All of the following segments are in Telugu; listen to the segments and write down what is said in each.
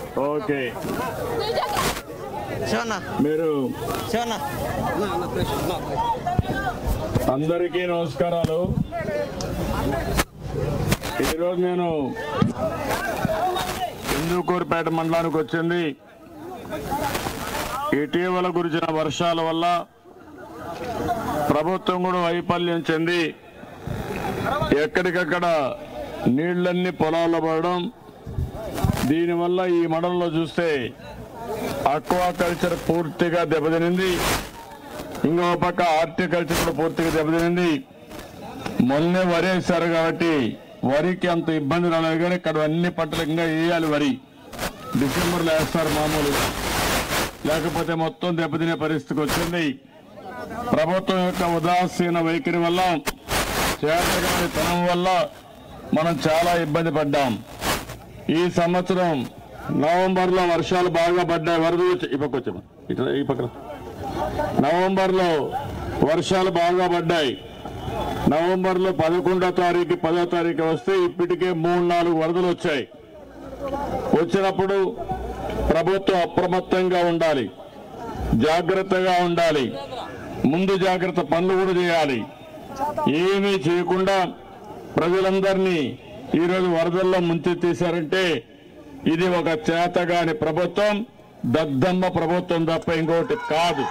ఓకే మీరు అందరికీ నమస్కారాలు. ఈరోజు నేను హిందూకూరుపేట మండలానికి వచ్చింది ఇటీవల కురిసిన వర్షాల వల్ల ప్రభుత్వం కూడా వైఫల్యం చెంది ఎక్కడికక్కడ నీళ్లన్నీ పొలాల్లో పడడం, దీనివల్ల ఈ మండలంలో చూస్తే అక్వాకల్చర్ పూర్తిగా దెబ్బతినింది. ఇంకో పక్క హార్టికల్చర్ కూడా పూర్తిగా దెబ్బతినింది. మొన్నే వరి వేశారు కాబట్టి వరికి అంత ఇబ్బంది రాలేదు, కానీ ఇక్కడ అన్ని పంటలు ఇంకా వేయాలి. వరి డిసెంబర్లో వేస్తారు మామూలుగా, లేకపోతే మొత్తం దెబ్బతినే పరిస్థితికి వచ్చింది. ప్రభుత్వం యొక్క ఉదాసీన వైఖరి వల్ల, చేతగాని తనం వల్ల మనం చాలా ఇబ్బంది పడ్డాం. ఈ సంవత్సరం నవంబర్లో వర్షాలు బాగా పడ్డాయి. వరద ఈ పక్కన నవంబర్లో వర్షాలు బాగా పడ్డాయి. నవంబర్లో 11వ తారీఖు 10వ తారీఖు వస్తే ఇప్పటికే 3-4 వరదలు వచ్చాయి. వచ్చినప్పుడు ప్రభుత్వం అప్రమత్తంగా ఉండాలి, జాగ్రత్తగా ఉండాలి, ముందు జాగ్రత్త పనులు కూడా చేయాలి. ఏమీ చేయకుండా ప్రజలందరినీ ఈరోజు వరదల్లో ముంచెత్తేశారంటే ఇది ఒక చేతగాని ప్రభుత్వం, దద్దమ్మ ప్రభుత్వం తప్ప ఇంకోటి కాదు.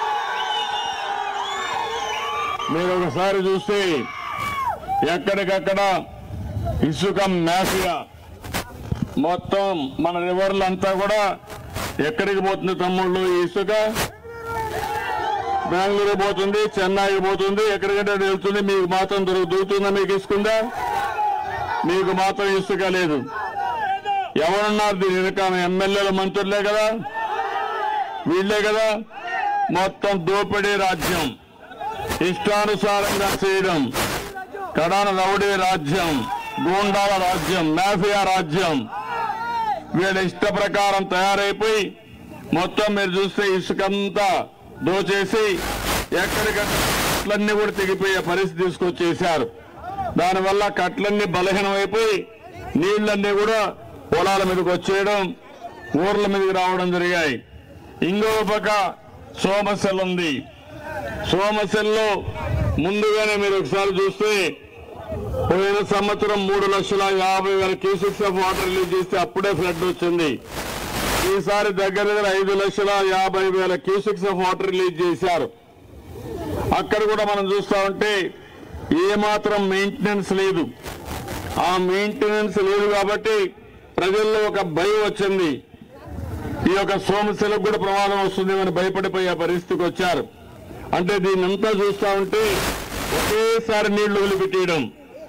మీరు ఒకసారి చూస్తే ఎక్కడికక్కడ ఇసుక మాఫియా మొత్తం మన రివర్లంతా కూడా ఎక్కడికి పోతుంది తమ్ముళ్ళు? ఈ ఇసుక బెంగళూరు పోతుంది, చెన్నైకి పోతుంది, ఎక్కడికంటే వెళ్తుంది. మీకు మాత్రం దొరుకుతుందా? మీకు ఇసుకుందా? మీకు మాత్రం ఇసుక లేదు. ఎవరున్నారు దీని వెనకాల? ఎమ్మెల్యేలు, మంత్రులే కదా, వీళ్లే కదా. మొత్తం దోపిడీ రాజ్యం, ఇష్టానుసారంగా చేయడం, కడాన రౌడీ రాజ్యం, గూండాల రాజ్యం, మాఫియా రాజ్యం. వీళ్ళ ఇష్ట ప్రకారం తయారైపోయి మొత్తం మీరు చూస్తే ఇసుకంతా దోచేసి ఎక్కడికట్లన్నీ కూడా తెగిపోయే పరిస్థితి తీసుకొచ్చేశారు. దానివల్ల కట్లన్నీ బలహీనమైపోయి నీళ్లన్నీ కూడా పొలాల మీదకి వచ్చేయడం, ఊర్ల మీదకి రావడం జరిగాయి. ఇంకో పక్క సోమశెల్ ఉంది. సోమశెల్లో ముందుగానే మీరు ఒకసారి చూస్తే పోయిన సంవత్సరం 3,50,000 క్యూసెక్స్ ఆఫ్ వాటర్ రిలీజ్ చేస్తే అప్పుడే ఫ్లడ్ వచ్చింది. ఈసారి దగ్గర 5,50,000 క్యూసెక్స్ ఆఫ్ వాటర్ రిలీజ్ చేశారు. అక్కడ కూడా మనం చూస్తా ఉంటే ఏమాత్రం మెయింటెనెన్స్ లేదు. ఆ మెయింటెనెన్స్ లేదు కాబట్టి ప్రజల్లో ఒక భయం వచ్చింది. ఈ యొక్క సోమశిలకు కూడా ప్రమాదం వస్తుంది అని భయపడిపోయే పరిస్థితికి వచ్చారు. అంటే దీన్నంతా చూస్తా ఉంటే ఒకేసారి నీళ్లు వదిలిపెట్టేయడం,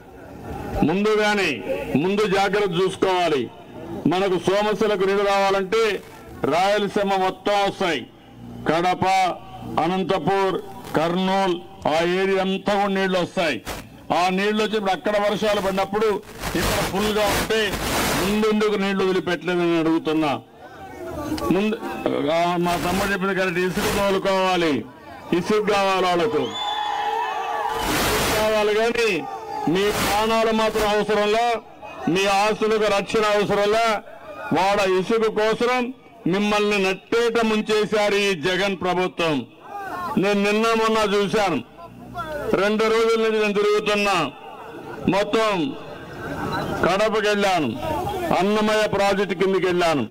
ముందు జాగ్రత్త చూసుకోవాలి. మనకు సోమశిలకు నీళ్లు రావాలంటే రాయలసీమ మొత్తం వస్తాయి. కడప, అనంతపూర్, కర్నూలు ఆ ఏరియా అంతా కూడా నీళ్లు వస్తాయి. ఆ నీళ్లు వచ్చినప్పుడు అక్కడ వర్షాలు పడినప్పుడు ఇక్కడ ఫుల్ గా ఉంటే ముందుకు నీళ్లు వదిలిపెట్టలేదని అడుగుతున్నా. ముందు మా తమ్ముడు చెప్పిన కరెక్ట్, ఇసుక తోలుకోవాలి, ఇసుక కావాలి, వాళ్ళకు ఇసుక కావాలి. కానీ మీ ప్రాణాలు మాత్రం అవసరంలా, మీ ఆస్తులకు రక్షణ అవసరంలా. వాళ్ళ ఇసుక కోసం మిమ్మల్ని నట్టేట ముంచేశారు ఈ జగన్ ప్రభుత్వం. నేను నిన్న మొన్న చూశాను, 2 రోజుల నుంచి నేను తిరుగుతున్నా. మొత్తం కడపకి వెళ్ళాను, అన్నమయ్య ప్రాజెక్టు కిందికి వెళ్ళాను.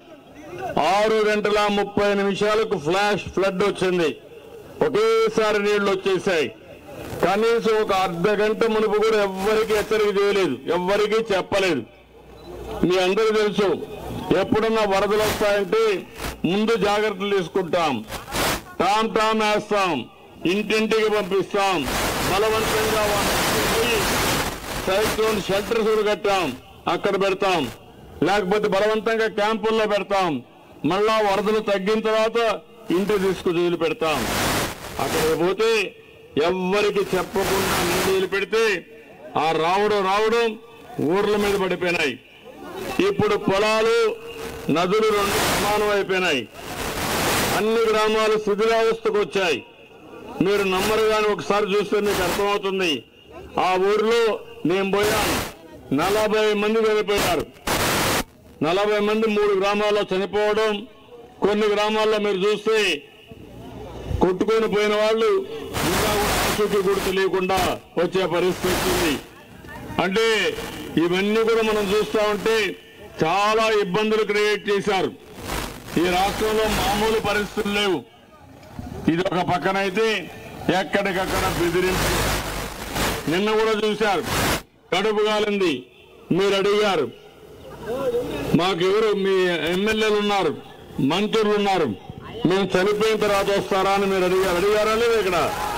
6:30 ఫ్లాష్ ఫ్లడ్ వచ్చింది. ఒకేసారి నీళ్లు వచ్చేసాయి. కనీసం ఒక అర్ధగంట మునుపు కూడా ఎవ్వరికీ హెచ్చరిక చేయలేదు, ఎవ్వరికీ చెప్పలేదు. మీ అందరికీ తెలుసు, ఎప్పుడన్నా వరదలు వస్తాయంటే ముందు జాగ్రత్తలు తీసుకుంటాం, టామ్ వేస్తాం, ఇంటింటికి పంపిస్తాం, బలవంతంగా సైక్లోన్ షెల్టర్స్ కట్టాం, అక్కడ పెడతాం, లేకపోతే బలవంతంగా క్యాంపుల్లో పెడతాం. మళ్ళా వరదలు తగ్గిన తర్వాత ఇంటికి తీసుకుని పెడతాం. అక్కడికి పోతే ఎవ్వరికి చెప్పకుండా నీళ్లు పెడితే ఆ రావడం ఊర్ల మీద పడిపోయినాయి. ఇప్పుడు పొలాలు, నదులు 2 సమానం అయిపోయినాయి. అన్ని గ్రామాలు శిథిలావస్థకు వచ్చాయి. మీరు నమ్మరు కానీ ఒకసారి చూస్తే మీకు అర్థమవుతుంది. ఆ ఊరిలో నేను పోయాను, 40 మంది చనిపోయారు. 40 మంది 3 గ్రామాల్లో చనిపోవడం, కొన్ని గ్రామాల్లో మీరు చూస్తే కొట్టుకొని పోయిన వాళ్ళు ఇంకా కూడా తెలియకుండా వచ్చే పరిస్థితి ఉంది. అంటే ఇవన్నీ కూడా మనం చూస్తూ ఉంటే చాలా ఇబ్బందులు క్రియేట్ చేశారు. ఈ రాష్ట్రంలో మామూలు పరిస్థితులు లేవు. ఇది ఒక పక్కనైతే ఎక్కడికక్కడ బెదిరింపు. నిన్న కూడా చూశారు, కడుపు కాలింది. మీరు అడిగారు, మాకెవరు మీ ఎమ్మెల్యేలు ఉన్నారు, మంత్రులు ఉన్నారు, మేము చనిపోయిన తర్వాత వస్తారా అని మీరు అడిగారా లేదు? ఇక్కడ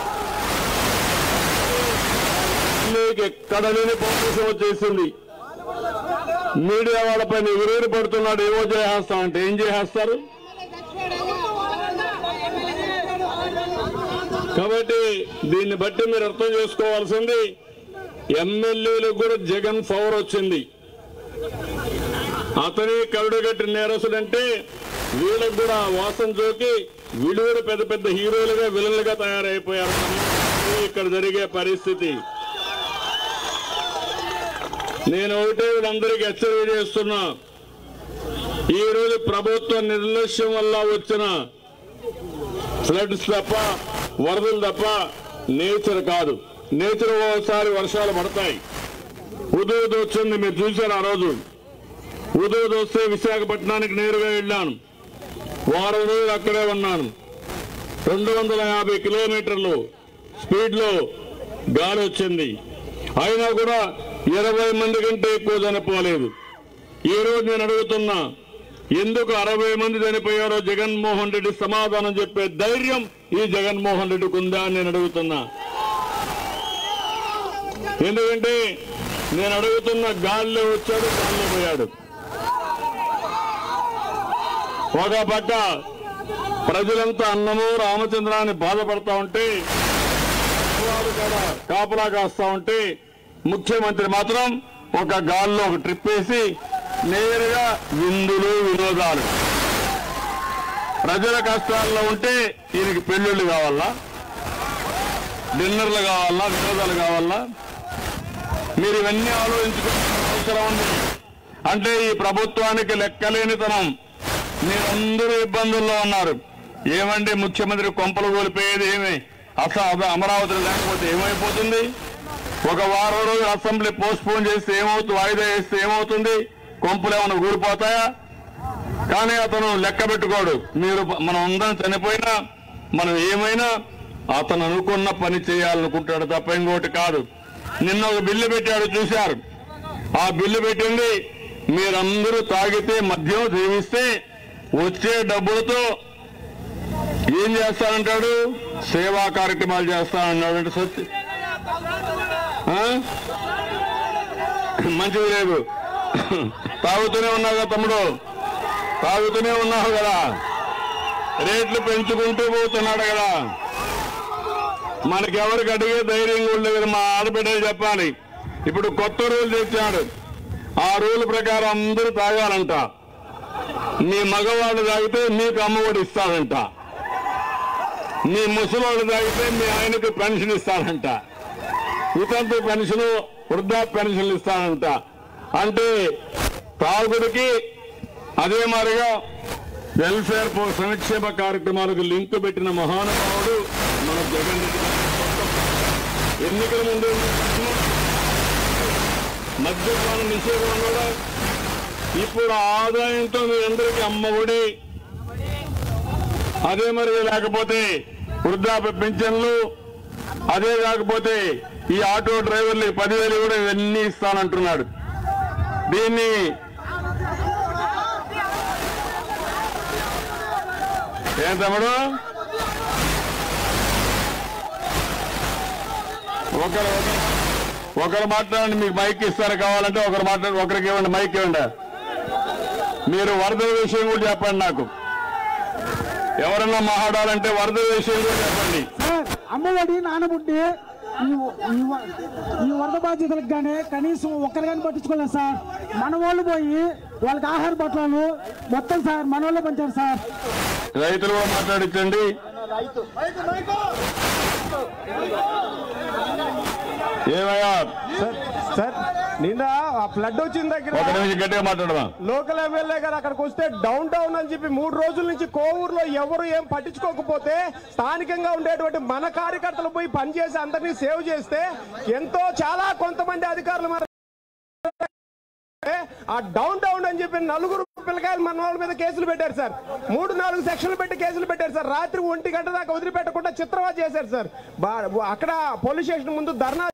ఎక్కడ లేని పౌరుషం వచ్చేసింది. మీడియా వాళ్ళపైన ఎగురేరు పడుతున్నాడు, ఏవో చేసేస్తామంటే ఏం చేసేస్తారు? కాబట్టి దీన్ని బట్టి మీరు అర్థం చేసుకోవాల్సింది, ఎమ్మెల్యేలకు కూడా జగన్ పవర్ వచ్చింది. అతని కరుడుగట్టి నేరస్తుడంటే వీళ్ళకు కూడా వాసన జోకి వీళ్ళు కూడా పెద్ద పెద్ద హీరోలుగా విలన్లుగా తయారైపోయారు. ఇక్కడ జరిగే పరిస్థితి. నేను ఒకటే వీళ్ళందరికీ హెచ్చరిక చేస్తున్నా, ఈ రోజు ప్రభుత్వ నిర్లక్ష్యం వల్ల వచ్చిన ఫ్లడ్స్ తప్ప, వరదలు తప్ప నేచర్ కాదు. నేచర్ ఒకసారి వర్షాలు పడతాయి. ఉదయం వచ్చింది, మీరు చూశారు. ఆ రోజు ఉదయం వస్తే విశాఖపట్నానికి నేరుగా వెళ్ళాను. వారం రోజులు అక్కడే ఉన్నాను. 250 కిలోమీటర్లు స్పీడ్ లో గాలి వచ్చింది. అయినా కూడా 20 మంది కంటే ఎక్కువ చనిపోలేదు. ఈ రోజు నేను అడుగుతున్నా, ఎందుకు 60 మంది చనిపోయారో జగన్మోహన్ రెడ్డి సమాధానం చెప్పే ధైర్యం ఈ జగన్మోహన్ రెడ్డికి ఉందా అని నేను అడుగుతున్నా. ఎందుకంటే నేను అడుగుతున్న, గాల్లో వచ్చాడు, గాల్లో పోయాడు. ఒక పక్క ప్రజలంతా అన్నము రామచంద్రాన్ని బాధపడతా ఉంటే, కాపలా కాస్తా ఉంటే, ముఖ్యమంత్రి మాత్రం ఒక గాల్లో ఒక ట్రిప్ వేసి నేరుగా విందులు వినోదాలు. ప్రజల కష్టాల్లో ఉంటే ఈయనకి పెళ్లిళ్ళు కావాలా, డిన్నర్లు కావాలా, వినోదాలు కావాలా? మీరు ఇవన్నీ ఆలోచించుకోవాల్సిన అవసరం ఉంది. అంటే ఈ ప్రభుత్వానికి లెక్కలేనితనం. మీరందరూ ఇబ్బందుల్లో ఉన్నారు. ఏమంటే ముఖ్యమంత్రి కొంపలు కోల్పోయేది ఏమి? అసలు అమరావతి లేకపోతే ఏమైపోతుంది? ఒక వారం రోజులు అసెంబ్లీ పోస్ట్ పోన్ చేస్తే ఏమవుతుంది? వాయిదా వేస్తే ఏమవుతుంది? కొంపలు ఏమైనా ఊరిపోతాయా? కానీ అతను లెక్క పెట్టుకోడు. మనం అందరం చనిపోయినా, మనం ఏమైనా అతను అనుకున్న పని చేయాలనుకుంటాడు తప్ప ఇంకోటి కాదు. నిన్న ఒక బిల్లు పెట్టాడు, చూశారు. ఆ బిల్లు పెట్టింది, మీరందరూ తాగితే, మద్యం సేవిస్తే వచ్చే డబ్బులతో ఏం చేస్తానంటాడు? సేవా కార్యక్రమాలు చేస్తానన్నాడు. అంటే సత్య మంచిది లేదు. తాగుతూనే ఉన్నావు కదా తమ్ముడు, తాగుతూనే ఉన్నావు కదా, రేట్లు పెంచుకుంటూ పోతున్నాడు కదా. మనకెవరికి అడిగే ధైర్యం కూడా లేదు. మా ఆడబిడ్డలు చెప్పాలి. ఇప్పుడు కొత్త రూల్ తెచ్చాడు. ఆ రూల్ ప్రకారం అందరూ తాగాలంట. మీ మగవాళ్ళు తాగితే మీకు అమ్మఒడి ఇస్తాడంట, మీ ముసలివాళ్ళు తాగితే మీ ఆయనకు పెన్షన్ ఇస్తాడంట, వితంతు పెన్షన్, వృద్ధా పెన్షన్లు ఇస్తాడంట. అంటే తాగుడికి అదే మాదిరిగా వెల్ఫేర్ సంక్షేమ కార్యక్రమాలకు లింక్ పెట్టిన మహానుభావుడు మన జగన్ రెడ్డి. ఎన్నికల ముందు మద్యపాన నిషేధం కూడా, ఇప్పుడు ఆదాయంతో మీరందరికీ అమ్మఒడి, అదే మరి లేకపోతే వృద్ధాప్య పింఛన్లు, అదే కాకపోతే ఈ ఆటో డ్రైవర్లు 10,000 కూడా ఇవన్నీ ఇస్తానంటున్నాడు. దీన్ని ఏం తమ్ముడు? ఒకరు మాట్లాడండి, మీకు మైక్ ఇస్తారు. కావాలంటే ఒకరు మాట్లాడి, ఒకరికి ఇవ్వండి, మైక్ ఇవ్వండి. మీరు వరదల విషయం కూడా చెప్పండి. నాకు ఎవరన్నా మాట్లాడాలంటే వరదల విషయం కూడా చెప్పండి. అమ్మఒడి, నానబుడ్డి, ఈ వరద బాధ్యతలకు కానీ కనీసం ఒక్కరు కానీ పట్టించుకోలేదు సార్. మన వాళ్ళు పోయి వాళ్ళకి ఆహార పట్టాలు మొత్తం సార్ మన వాళ్ళే పంచారు సార్. రైతులు కూడా మాట్లాడించండి. ఏమయ్యా సార్ నిన్న ఆ ఫ్లడ్ వచ్చిన దగ్గర గట్టిగా మాట్లాడమా లోకల్ ఎమ్మెల్యే గారు అక్కడికి వస్తే డౌన్ టౌన్ అని చెప్పి 3 రోజుల నుంచి కోవూరులో ఎవరు ఏం పట్టించుకోకపోతే స్థానికంగా ఉండేటువంటి మన కార్యకర్తలు పోయి పనిచేసి అందరినీ సేవ్ చేస్తే చాలా కొంతమంది అధికారులు ఆ డౌన్ టౌన్ అని చెప్పి 4 పిల్లకాయలు మన వాళ్ళ మీద కేసులు పెట్టారు సార్. 3-4 సెక్షన్లు పెట్టి కేసులు పెట్టారు సార్. రాత్రి 1 గంట దాకా వదిలిపెట్టకుండా చిత్రవద చేశారు సార్. అక్కడ పోలీస్ స్టేషన్ ముందు ధర్నా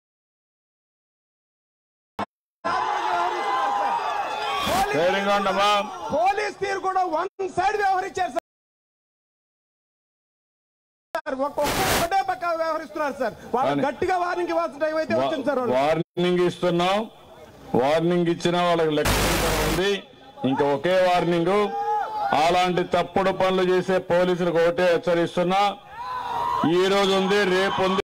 పోలీస్ తీరు కూడా 1 సైడ్ వ్యవహరించారు సార్. ఒకటే పక్క వ్యవహరిస్తున్నారు సార్. వాళ్ళు గట్టిగా వార్నింగ్ ఇవ్వాల్సిన టైం అయితే వచ్చింది సార్. వార్నింగ్ ఇస్తున్నాం. వార్నింగ్ ఇచ్చినా వాళ్ళకి లెక్క ఉంది. ఇంకా ఒకే వార్నింగ్, అలాంటి తప్పుడు పనులు చేసే పోలీసులకు ఒకటే హెచ్చరిస్తున్నా. ఈ రోజు ఉంది, రేపు ఉంది.